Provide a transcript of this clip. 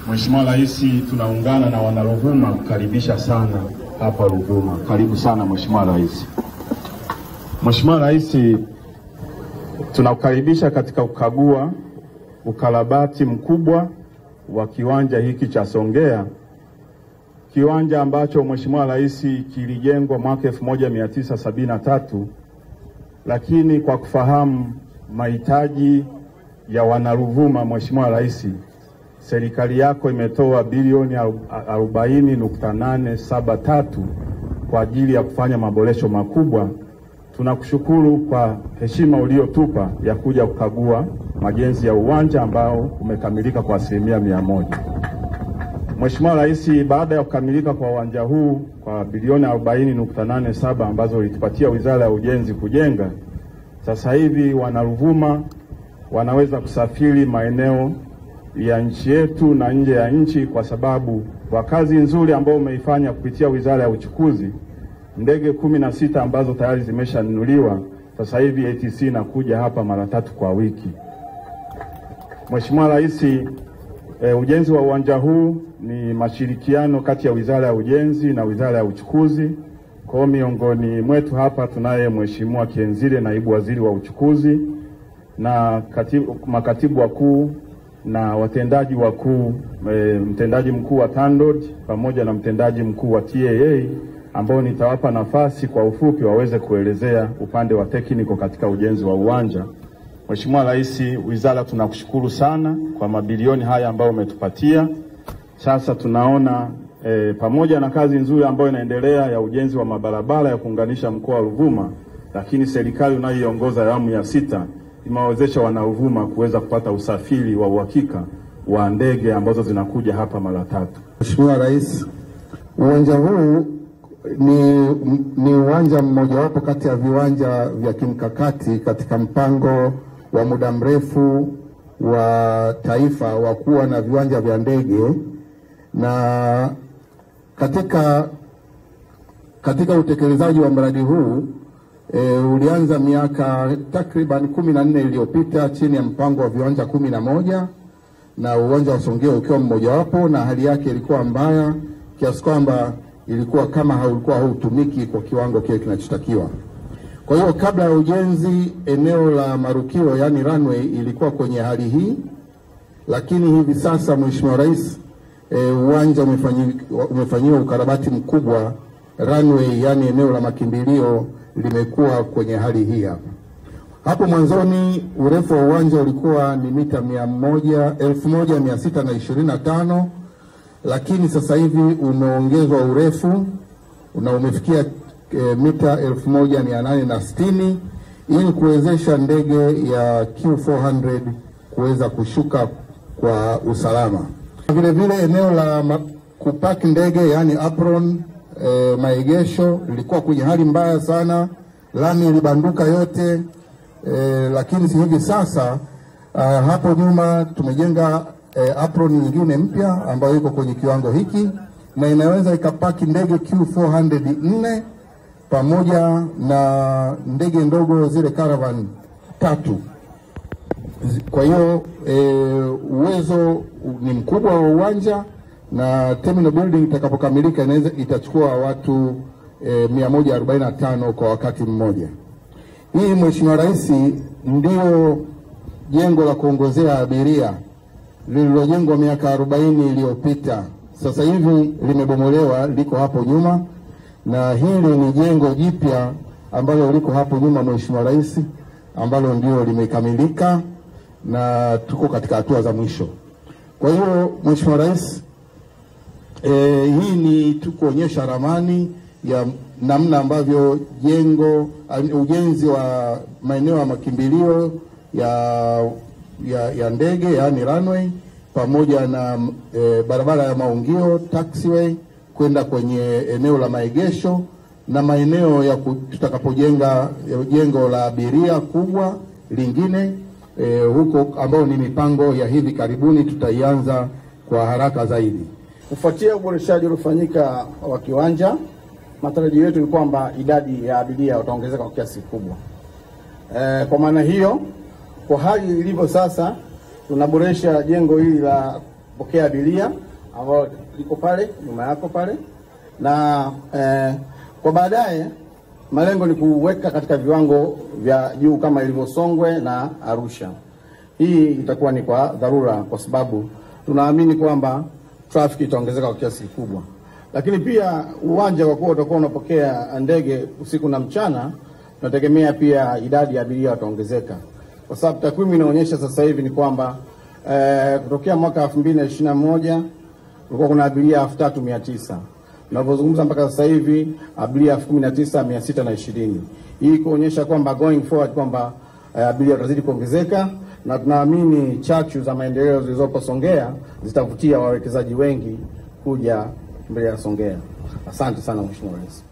Mheshimiwa Rais, tunaungana na wanaruvuma kukaribisha sana hapa Ruvuma. Karibu sana Mheshimiwa Rais. Mheshimiwa Rais, tunakukaribisha katika kukagua ukarabati mkubwa wa kiwanja hiki cha Songea, kiwanja ambacho Mheshimiwa Rais kilijengwa mwaka 1973, lakini kwa kufahamu mahitaji ya wanaruvuma, Mheshimiwa Rais, serikali yako imetoa bilioni 40.873 kwa ajili ya kufanya maboresho makubwa. Tunakushukuru kwa heshima uliotupa ya kuja kukagua majenzi ya uwanja ambao umekamilika kwa 100%. Mheshimiwa Rais, baada ya kukamilika kwa uwanja huu kwa bilioni 40.87 ambazo ilitupatia Wizara ya Ujenzi kujenga, sasa hivi wanaruvuma wanaweza kusafiri maeneo ya nchi yetu na nje ya nchi, kwa sababu kwa kazi nzuri ambayo umeifanya kupitia Wizara ya Uchukuzi, ndege 16 ambazo tayari zimeshanunuliwa, sasa hivi ATC inakuja hapa mara 3 kwa wiki. Mheshimiwa Rais, ujenzi wa uwanja huu ni mashirikiano kati ya Wizara ya Ujenzi na Wizara ya Uchukuzi. Kwa miongoni mwetu hapa tunaye Mheshimiwa Kienzile, naibu waziri wa uchukuzi, na makatibu wakuu na watendaji wakuu, mtendaji mkuu wa TANROADS pamoja na mtendaji mkuu wa TAA, ambao nitawapa nafasi kwa ufupi waweze kuelezea upande wa technical katika ujenzi wa uwanja. Mheshimiwa Rais, wizara tunakushukuru sana kwa mabilioni haya ambayo umetupatia. Sasa tunaona pamoja na kazi nzuri ambayo inaendelea ya ujenzi wa mabarabara ya kuunganisha mkoa wa Ruvuma, lakini serikali unayoiongoza ya awamu ya 6 imewawezesha wanaruvuma kuweza kupata usafiri wa uhakika wa ndege ambazo zinakuja hapa mara 3. Mheshimiwa Rais, uwanja huu ni uwanja mmojawapo kati ya viwanja vya kimkakati katika mpango wa muda mrefu wa taifa wa kuwa na viwanja vya ndege, na katika utekelezaji wa mradi huu ulianza miaka takriban 14 iliyopita chini ya mpango wa viwanja 11, na uwanja wa Songea ukiwa mmojawapo, na hali yake ilikuwa mbaya kiasi kwamba ilikuwa kama hautumiki kwa kiwango kile kinachotakiwa. Kwa hiyo kabla ya ujenzi, eneo la marukio yani runway ilikuwa kwenye hali hii, lakini hivi sasa Mheshimiwa Rais, uwanja umefanyiwa ukarabati mkubwa. Runway yani eneo la makimbilio limekuwa kwenye hali hii hapa. Hapo mwanzoni urefu wa uwanja ulikuwa ni mita 1625, lakini sasa hivi umeongezwa urefu na umefikia mita 1860 ili kuwezesha ndege ya Q400 kuweza kushuka kwa usalama. Vile vile eneo la kupaki ndege yani apron, maegesho lilikuwa kwenye hali mbaya sana, lami ilibanduka yote, lakini hivi sasa hapo nyuma tumejenga apron nyingine mpya ambayo iko kwenye kiwango hiki na inaweza ikapaki ndege Q400 4 pamoja na ndege ndogo zile caravan 3. Kwa hiyo uwezo ni mkubwa wa uwanja, na terminal building itakapokamilika itachukua watu 145 kwa wakati mmoja. Hii Mheshimiwa Rais, ndio jengo la kuongozea abiria lililojengwa miaka 40 iliyopita. Sasa hivi limebomolewa, liko hapo nyuma, na hili ni jengo jipya ambalo liko hapo nyuma Mheshimiwa Rais, ambalo ndio limekamilika na tuko katika hatua za mwisho. Kwa hiyo Mheshimiwa Rais, hii ni tukuonyesha ramani ya namna ambavyo ujenzi wa maeneo ya makimbilio ya ndege yani runway pamoja na barabara ya maungio taxiway kwenda kwenye eneo la maegesho na maeneo ya tutakapojenga jengo la abiria kubwa lingine huko, ambao ni mipango ya hivi karibuni, tutaianza kwa haraka zaidi. Kufuatia uboreshaji uliofanyika wa kiwanja, matarajio yetu ni kwamba idadi ya abiria wataongezeka kwa kiasi kikubwa. Kwa maana hiyo, kwa hali ilivyo sasa, tunaboresha jengo hili la kupokea abiria ambao liko pale nyuma yako pale, na kwa baadaye malengo ni kuweka katika viwango vya juu kama ilivyo Songwe na Arusha. Hii itakuwa ni kwa dharura, kwa sababu tunaamini kwamba traffic itaongezeka kwa kiasi kikubwa. Lakini pia uwanja kwa kuwa utakuwa unapokea ndege usiku na mchana, tunategemea pia idadi ya abiria wataongezeka, kwa sababu takwimu inaonyesha sasa hivi ni kwamba kutokea mwaka 2021 kulikuwa kuna abiria 3900. Tunapozungumza mpaka sasa hivi abiria 19620. Hii kuonyesha kwamba going forward kwamba abiria watazidi kuongezeka, na tunaamini chachu za maendeleo zilizopo Songea zitavutia wawekezaji wengi kuja mbele ya Songea. Asante sana Mheshimiwa Rais.